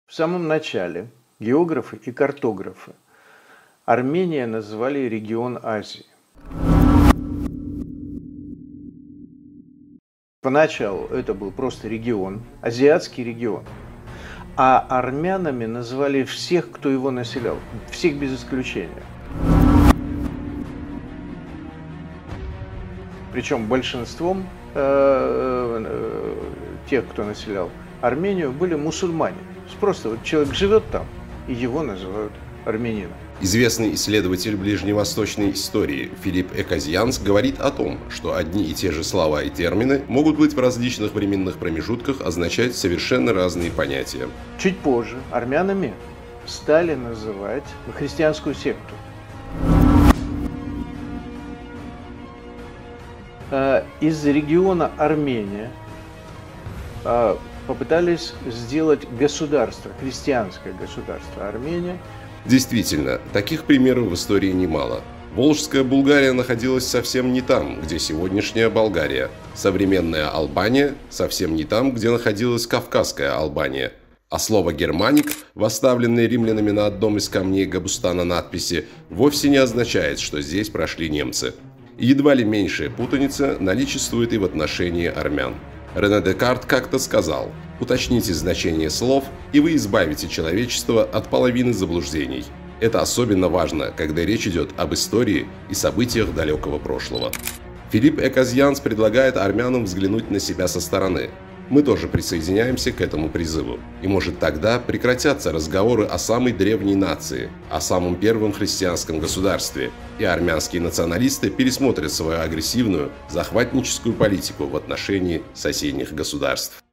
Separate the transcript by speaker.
Speaker 1: В самом начале географы и картографы Армения называли регион Азии. Поначалу это был просто регион, азиатский регион, а армянами называли всех, кто его населял, всех без исключения. Причем большинством тех, кто населял Армению, были мусульмане. Просто вот человек живет там, и его называют армянином.
Speaker 2: Известный исследователь ближневосточной истории Филипп Экозианс говорит о том, что одни и те же слова и термины могут быть в различных временных промежутках означать совершенно разные понятия.
Speaker 1: Чуть позже армянами стали называть христианскую секту. Из региона Армения попытались сделать государство, христианское государство Армения.
Speaker 2: Действительно, таких примеров в истории немало. Волжская Булгария находилась совсем не там, где сегодняшняя Болгария. Современная Албания совсем не там, где находилась Кавказская Албания. А слово «германик», восставленное римлянами на одном из камней Габустана надписи, вовсе не означает, что здесь прошли немцы. И едва ли меньшая путаница наличествует и в отношении армян. Рене Декарт как-то сказал: «Уточните значение слов, и вы избавите человечество от половины заблуждений». Это особенно важно, когда речь идет об истории и событиях далекого прошлого. Филипп Экозианс предлагает армянам взглянуть на себя со стороны. Мы тоже присоединяемся к этому призыву. И может тогда прекратятся разговоры о самой древней нации, о самом первом христианском государстве, и армянские националисты пересмотрят свою агрессивную, захватническую политику в отношении соседних государств.